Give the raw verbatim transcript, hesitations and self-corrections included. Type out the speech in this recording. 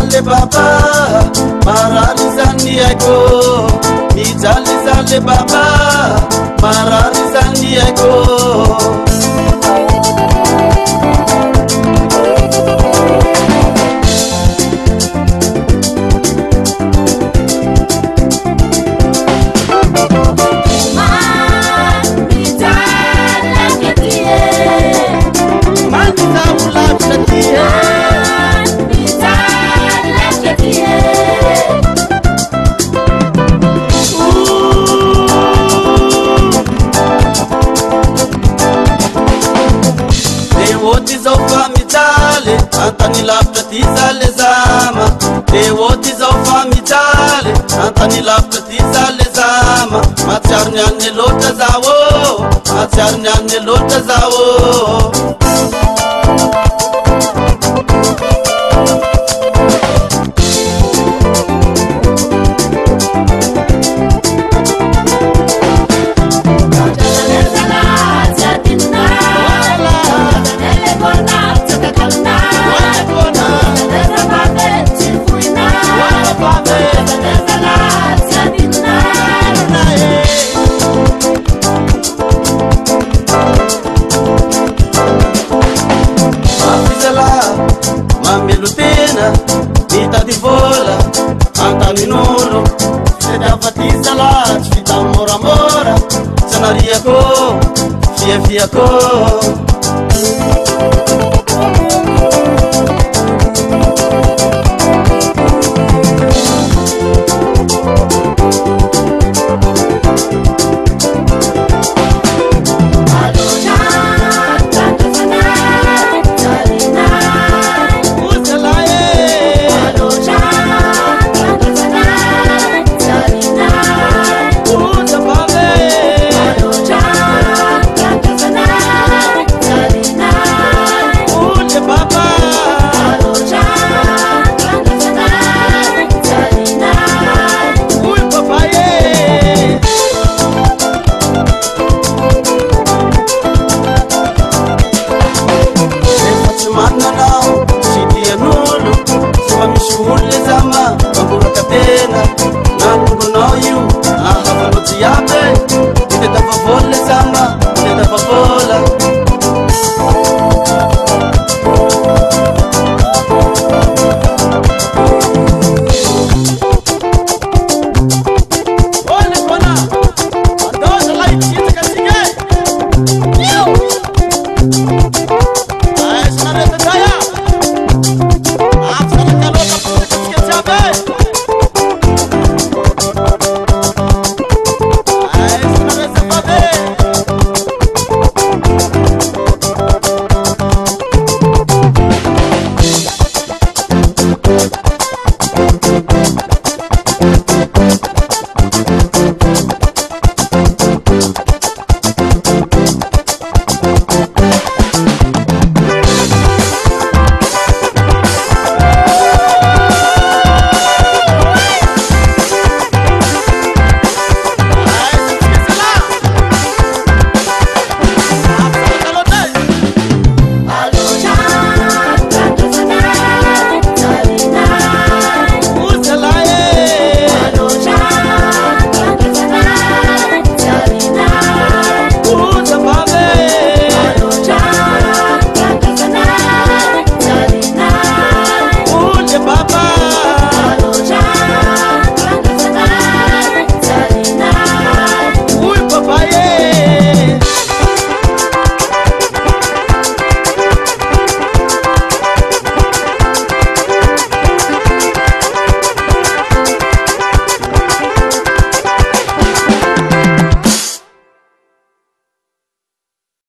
zale baba marari zani aiko ni zale zale baba marari zani aiko antany lavitra ty zale zama de oty zao fa mijaly antany lavitra ty zale zama matsiaro ny an'ny loatra zao matsiaro ny an'ny loatra zao mitady vola antanin'olo sedafatisa la tsy vita moramora sanariako fiafiako